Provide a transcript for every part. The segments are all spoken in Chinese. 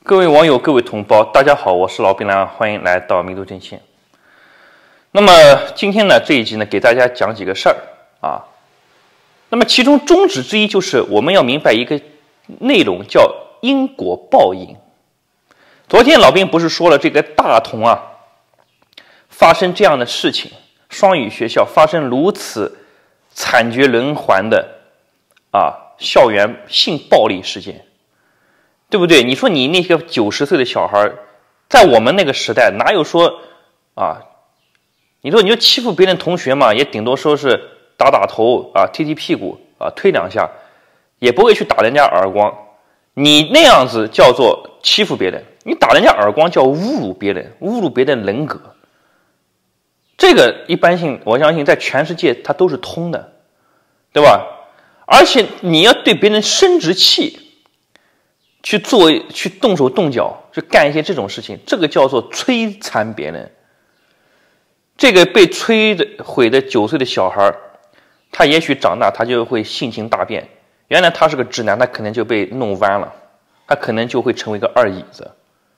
各位网友、各位同胞，大家好，我是老槟榔，欢迎来到弥途正线。那么今天呢，这一集呢，给大家讲几个事儿啊。那么其中宗旨之一就是我们要明白一个内容，叫因果报应。昨天老兵不是说了这个大同啊，发生这样的事情，双语学校发生如此惨绝人寰的校园性暴力事件。对不对？你说你那个90岁的小孩，在我们那个时代哪有说你说欺负别人同学嘛，也顶多说是打打头踢踢屁股推两下，也不会去打人家耳光。你那样子叫做欺负别人，你打人家耳光叫侮辱别人，侮辱别人人格。这个一般性，我相信在全世界它都是通的，对吧？而且你要对别人生殖器去动手动脚，去干一些这种事情，这个叫做摧残别人。这个被摧毁的9岁的小孩，他也许长大他就会性情大变，原来他是个直男，他可能就被弄弯了，他可能就会成为一个二椅子，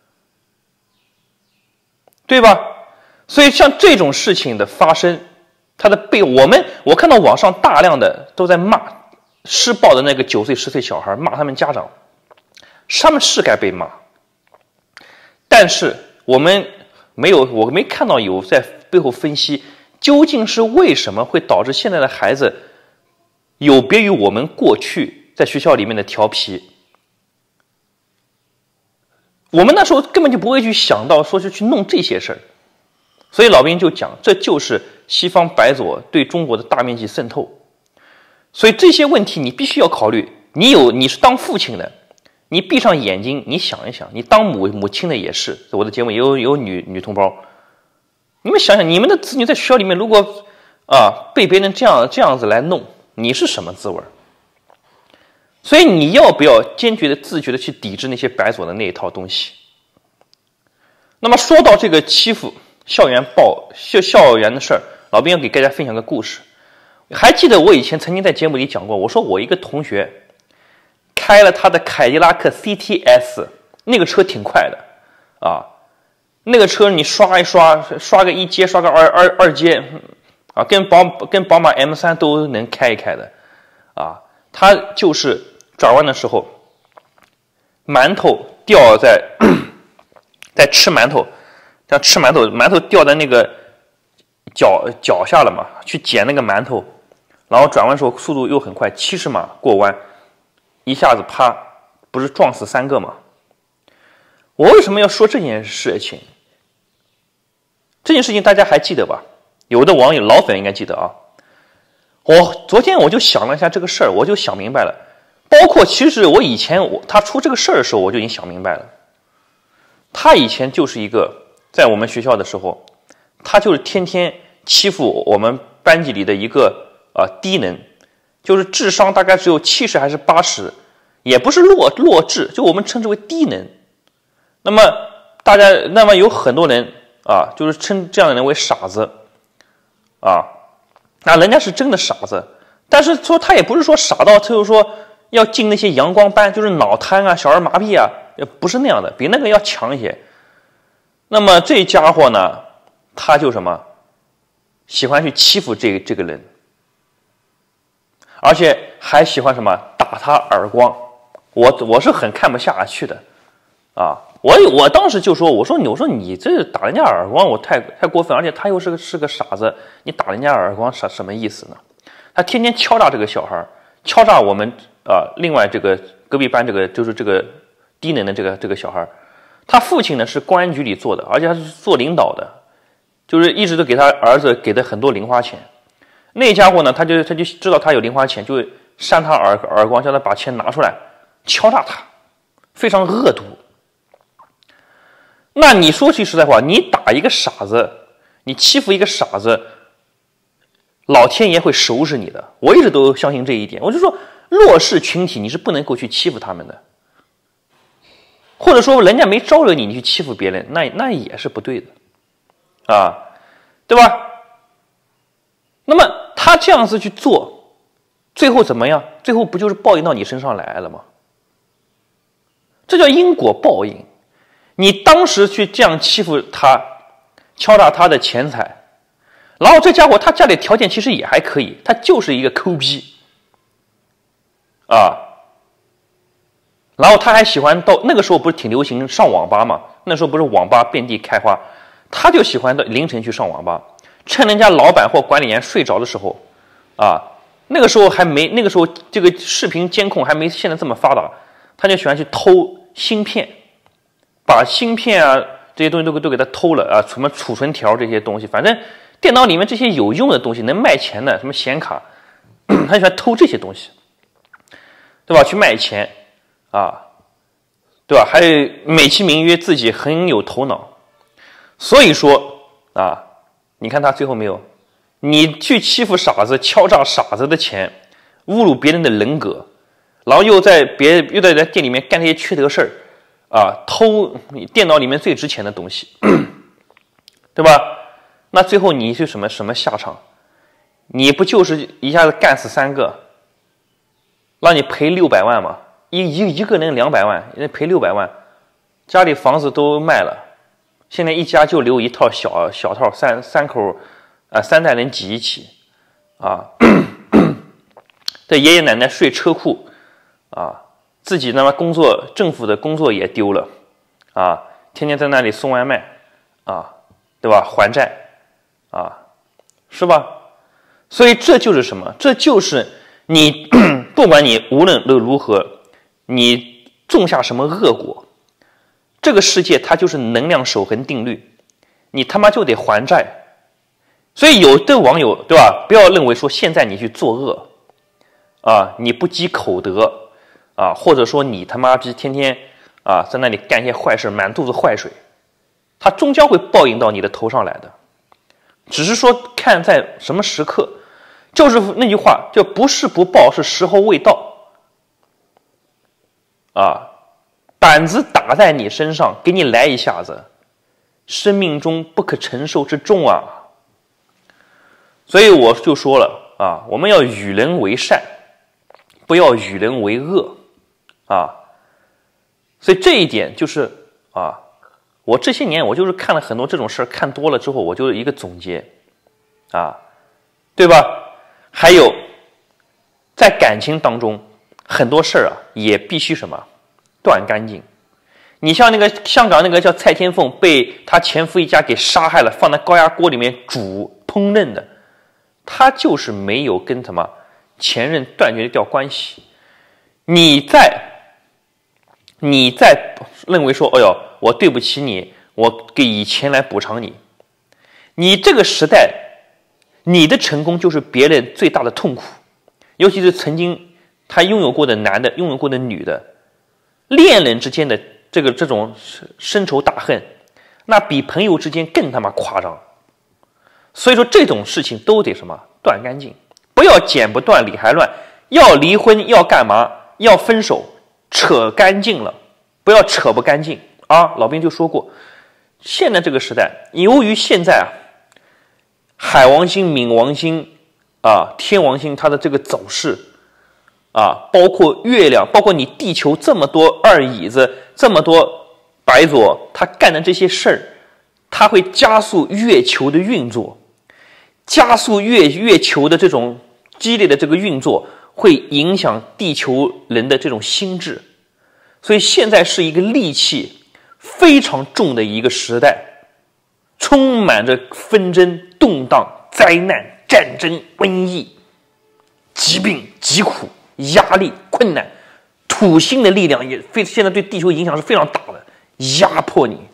对吧？所以像这种事情的发生，他的我看到网上大量的都在骂施暴的那个9岁10岁小孩，骂他们家长，他们是该被骂，但是我没看到有在背后分析究竟是为什么会导致现在的孩子有别于我们过去在学校里面的调皮。我们那时候根本就不会去想到说是去弄这些事儿，所以老兵就讲，这就是西方白左对中国的大面积渗透。所以这些问题你必须要考虑，你是当父亲的，你闭上眼睛，你想一想，你当母亲的也是，我的节目也有女同胞，你们想想，你们的子女在学校里面如果被别人这样子来弄，你是什么滋味？所以你要不要坚决的自觉的去抵制那些白左的那一套东西？那么说到这个欺负校园的事儿，老兵要给大家分享个故事。还记得我以前曾经在节目里讲过，我说我一个同学开了他的凯迪拉克 CTS， 那个车挺快的那个车你刷一刷个一阶，刷个二阶跟宝马 M3 都能开一开的他就是转弯的时候，馒头掉在吃馒头，馒头掉在那个脚下了嘛，去捡那个馒头，然后转弯的时候速度又很快，70码过弯，一下子啪，不是撞死3个吗？我为什么要说这件事情？这件事情大家还记得吧？有的网友老粉应该记得昨天我就想了一下这个事儿，我就想明白了。包括其实我以前他出这个事儿的时候，我就已经想明白了。他以前就是一个在我们学校的时候，他就是天天欺负我们班级里的一个低能，就是智商大概只有70还是80，也不是弱智，就我们称之为低能。那么有很多人就是称这样的人为傻子那人家是真的傻子，但是说他也不是说傻到就是说要进那些阳光班，就是脑瘫小儿麻痹也不是那样的，比那个要强一些。那么这家伙呢，他就什么喜欢去欺负这个人，而且还喜欢什么打他耳光。我是很看不下去的我当时就说，我说你这打人家耳光，我太过分，而且他又是个傻子，你打人家耳光什么意思呢？他天天敲诈这个小孩，敲诈我们另外这个隔壁班就是这个低能的这个小孩。他父亲呢是公安局里做的，而且他是做领导的，就是一直都给他儿子给的很多零花钱。那家伙呢，他就知道他有零花钱，就扇他耳光，叫他把钱拿出来，敲诈他，非常恶毒。那你说句实在话，你打一个傻子，你欺负一个傻子，老天爷会收拾你的。我一直都相信这一点。我就说弱势群体你是不能够去欺负他们的，或者说人家没招惹你，你去欺负别人，那也是不对的对吧？那么他这样子去做，最后怎么样？最后不就是报应到你身上来了吗？这叫因果报应。 你当时去这样欺负他，敲诈他的钱财，然后这家伙他家里条件其实也还可以，他就是一个抠逼啊。然后他还喜欢到那个时候不是挺流行上网吧嘛？那时候不是网吧遍地开花，他就喜欢到凌晨去上网吧，趁人家老板或管理员睡着的时候，啊，那个时候这个视频监控还没现在这么发达，他就喜欢去偷芯片，把芯片啊这些东西都给他偷了啊，什么储存条这些东西，反正电脑里面这些有用的东西能卖钱的，什么显卡，他喜欢偷这些东西，对吧？去卖钱。啊，对吧？还美其名曰自己很有头脑，所以说啊，你看他最后没有，你去欺负傻子，敲诈傻子的钱，侮辱别人的人格，然后又在店里面干那些缺德事儿啊，偷电脑里面最值钱的东西，对吧？那最后你是什么下场？你不就是一下子干死3个，让你赔600万吗？一个人200万，人赔600万，家里房子都卖了，现在一家就留一套小套三口，3代人挤一起，啊，这爷爷奶奶睡车库，啊，自己那么工作，政府的工作也丢了，啊，天天在那里送外卖，啊，对吧？还债，啊，是吧？所以这就是什么？这就是你不管你无论如何。你种下什么恶果，这个世界它就是能量守恒定律，你他妈就得还债。所以有的网友，对吧？不要认为说现在你去作恶啊，你不积口德啊，或者说你他妈逼天天啊在那里干一些坏事，满肚子坏水，它终将会报应到你的头上来的。只是说看在什么时刻，就是那句话，就不是不报，是时候未到。啊，板子打在你身上，给你来一下子，生命中不可承受之重啊！所以我就说了啊，我们要与人为善，不要与人为恶啊！所以这一点就是啊，我这些年我就是看了很多这种事儿，看多了之后，我就一个总结啊，对吧？还有在感情当中。很多事儿啊，也必须什么断干净。你像那个香港那个叫蔡天凤，被他前夫一家给杀害了，放在高压锅里面煮烹饪的，他就是没有跟什么前任断绝掉关系。你在认为说，哎呦，我对不起你，我给以钱来补偿你，你这个时代，你的成功就是别人最大的痛苦，尤其是曾经。他拥有过的男的，拥有过的女的，恋人之间的这种深仇大恨，那比朋友之间更他妈夸张。所以说这种事情都得什么断干净，不要剪不断理还乱。要离婚要干嘛？要分手，扯干净了，不要扯不干净啊！老兵就说过，现在这个时代，由于现在啊，海王星、冥王星啊、天王星它的这个走势。啊，包括月亮，包括你地球这么多二椅子，这么多白左，他干的这些事儿，他会加速月球的运作，加速月球的这种激烈的这个运作，会影响地球人的这种心智。所以现在是一个戾气非常重的一个时代，充满着纷争、动荡、灾难、战争、瘟疫、疾病、疾苦。压力、困难，土星的力量现在对地球影响是非常大的，压迫你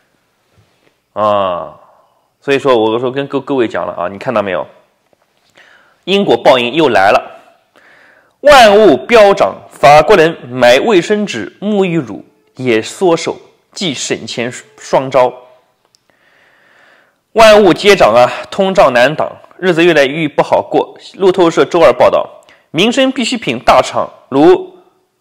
啊！所以说，我说跟各位讲了啊，你看到没有？因果报应又来了，万物飙涨，法国人买卫生纸、沐浴乳也缩手，既省钱双招。万物皆涨啊，通胀难挡，日子越来越不好过。路透社周二报道。民生必需品大厂如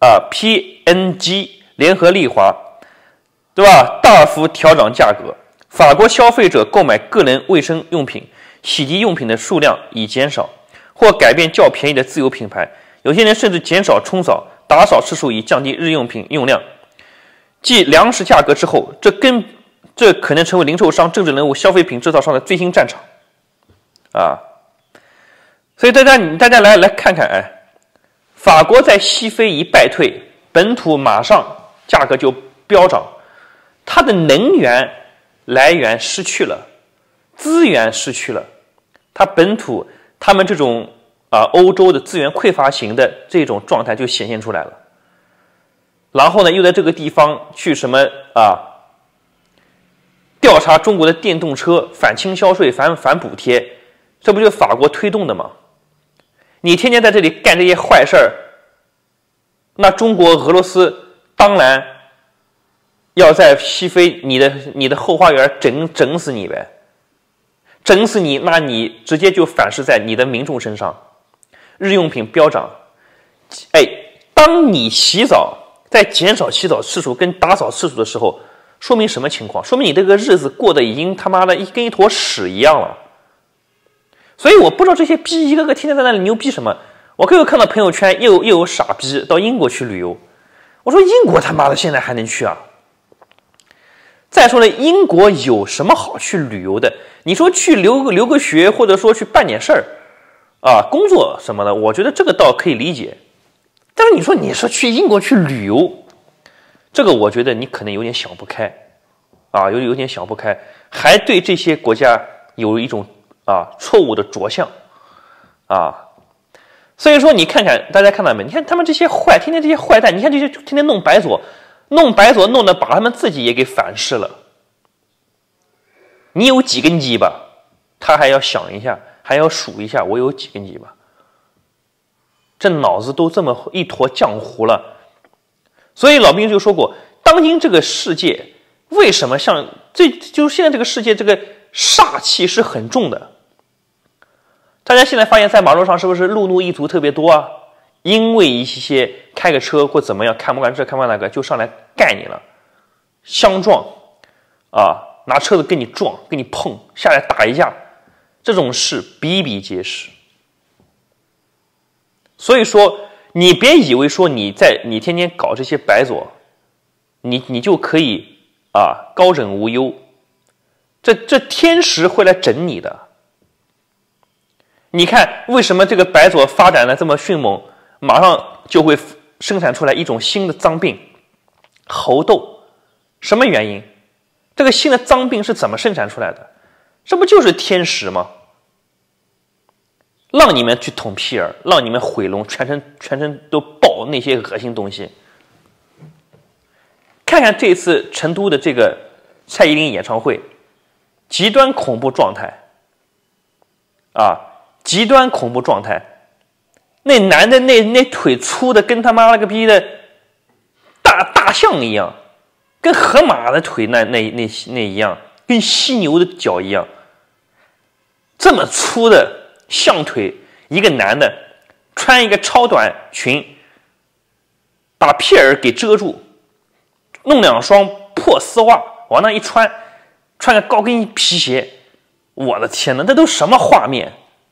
P&G、联合利华，对吧？大幅调涨价格。法国消费者购买个人卫生用品、洗涤用品的数量已减少，或改变较便宜的自有品牌。有些人甚至减少冲扫、打扫次数，以降低日用品用量。 继粮食价格之后，这可能成为零售商、政治人物、消费品制造商的最新战场啊！所以大家来看看，哎，法国在西非一败退，本土马上价格就飙涨，它的能源来源失去了，资源失去了，它本土他们这种欧洲的资源匮乏型的这种状态就显现出来了。然后呢，又在这个地方去什么调查中国的电动车，反倾销税、反补贴，这不就是法国推动的吗？你天天在这里干这些坏事儿，那中国、俄罗斯当然要在西非你的后花园整死你呗，整死你，那你直接就反噬在你的民众身上，日用品飙涨。哎，当你洗澡在减少洗澡次数跟打扫次数的时候，说明什么情况？说明你这个日子过得已经他妈的跟一坨屎一样了。所以我不知道这些逼一个个天天在那里牛逼什么。我又看到朋友圈又有傻逼到英国去旅游，我说英国他妈的现在还能去啊？再说了，英国有什么好去旅游的？你说去留个学，或者说去办点事儿工作什么的，我觉得这个倒可以理解。但是你说去英国去旅游，这个我觉得你可能有点想不开有点想不开，还对这些国家有一种错误的着相所以说你看看，大家看到没？你看他们这些天天这些坏蛋，你看这些天天弄白左弄得把他们自己也给反噬了。你有几根鸡巴，他还要想一下，还要数一下我有几根鸡巴，这脑子都这么一坨浆糊了。所以老兵就说过，当今这个世界为什么就现在这个世界这个煞气是很重的。大家现在发现在马路上是不是路怒一族特别多啊？因为一些开个车或怎么样看不惯这看不惯那个就上来干你了，相撞拿车子跟你撞跟你碰，下来打一架，这种事比比皆是。所以说你别以为说你天天搞这些白左，你就可以高枕无忧，这天时会来整你的。你看为什么这个白左发展的这么迅猛，马上就会生产出来一种新的脏病猴痘。什么原因？这个新的脏病是怎么生产出来的？这不就是天时吗？让你们去捅屁眼，让你们毁容，全身都爆那些恶心东西。看看这次成都的这个蔡依林演唱会，极端恐怖状态极端恐怖状态。那男的那腿粗的跟他妈了个逼的大象一样，跟河马的腿那一样，跟犀牛的脚一样，这么粗的象腿，一个男的穿一个超短裙，把屁眼给遮住，弄两双破丝袜往那一穿个高跟皮鞋，我的天哪，这都什么画面？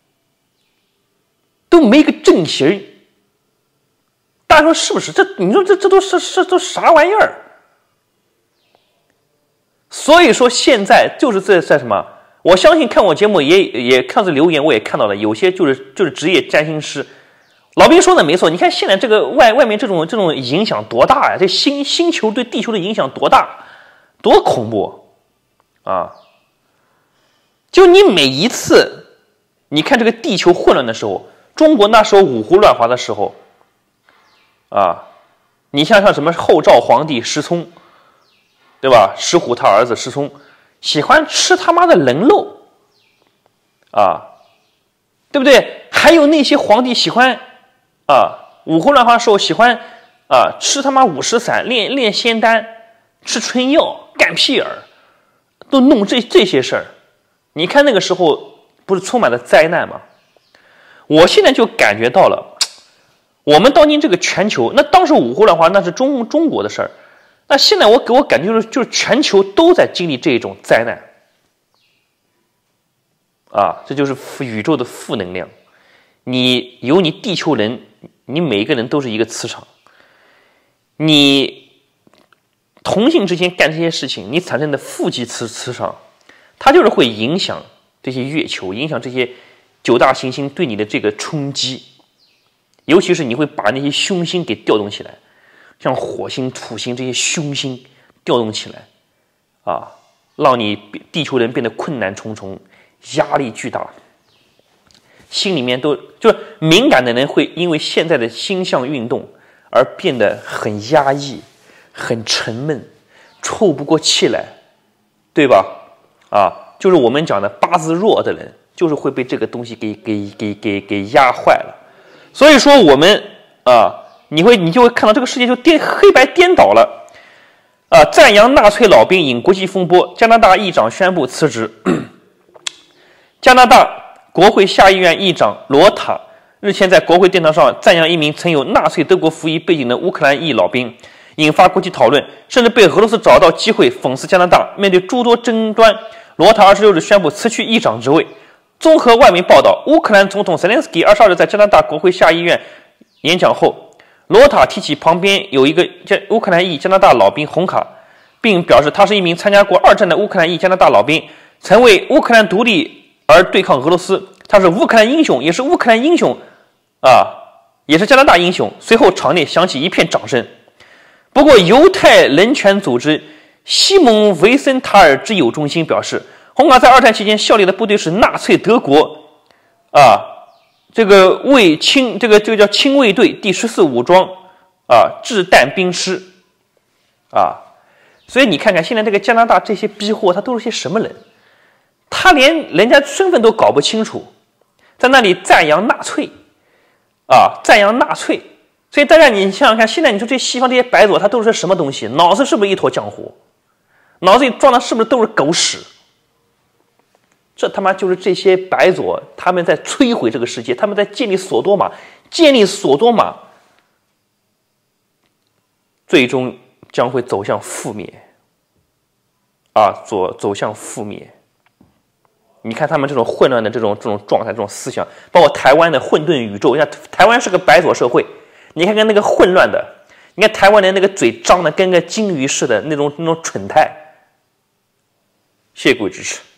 都没个正形，大家说是不是？你说这都啥玩意儿？所以说现在就是在什么？我相信看我节目也看这留言，我也看到了，有些就是职业占星师。老兵说的没错，你看现在这个外面这种影响多大呀？这星球对地球的影响多大，多恐怖就你每一次，你看这个地球混乱的时候。中国那时候五胡乱华的时候你像什么后赵皇帝石聪，对吧？石虎他儿子石聪喜欢吃他妈的人肉对不对？还有那些皇帝喜欢五胡乱华的时候喜欢吃他妈五石散，炼仙丹，吃春药，干屁眼儿，都弄这些事儿。你看那个时候不是充满了灾难吗？我现在就感觉到了，我们当今这个全球，那当时五胡乱华那是中国的事儿，那现在给我感觉就是全球都在经历这种灾难这就是宇宙的负能量。你地球人，你每一个人都是一个磁场，你同性之间干这些事情，你产生的负极磁场，它就是会影响这些月球，影响这些9大行星对你的这个冲击，尤其是你会把那些凶星给调动起来，像火星、土星这些凶星调动起来，啊，让你地球人变得困难重重，压力巨大，心里面就是敏感的人会因为现在的星象运动而变得很压抑、很沉闷、透不过气来，对吧？啊，就是我们讲的八字弱的人，就是会被这个东西给压坏了。所以说我们你就会看到这个世界就黑白颠倒了。赞扬纳粹老兵引国际风波，加拿大议长宣布辞职。加拿大国会下议院议长罗塔日前在国会殿堂上赞扬一名曾有纳粹德国服役背景的乌克兰裔老兵，引发国际讨论，甚至被俄罗斯找到机会讽刺加拿大。面对诸多争端，罗塔26日宣布辞去议长职位。综合外媒报道，乌克兰总统泽连斯基22日在加拿大国会下议院演讲后，罗塔提起旁边有一个乌克兰裔加拿大老兵红卡，并表示他是一名参加过2战的乌克兰裔加拿大老兵，曾为乌克兰独立而对抗俄罗斯，他是乌克兰英雄，也是乌克兰英雄也是加拿大英雄。随后场内响起一片掌声。不过犹太人权组织西蒙维森塔尔之友中心表示，红卡在2战期间效力的部队是纳粹德国这个叫亲卫队第14武装掷弹兵师所以你看看现在这个加拿大这些逼货，他都是些什么人？他连人家身份都搞不清楚，在那里赞扬纳粹赞扬纳粹。所以大家你想想看，现在你说这西方这些白左他都是什么东西？脑子是不是一坨浆糊？脑子里装的是不是都是狗屎？这他妈就是这些白左他们在摧毁这个世界，他们在建立索多玛，最终将会走向覆灭走向覆灭。你看他们这种混乱的这种状态，这种思想，包括台湾的混沌宇宙。你看台湾是个白左社会，你看看那个混乱的，你看台湾人那个嘴张的跟个金鱼似的那种蠢态。谢谢各位支持。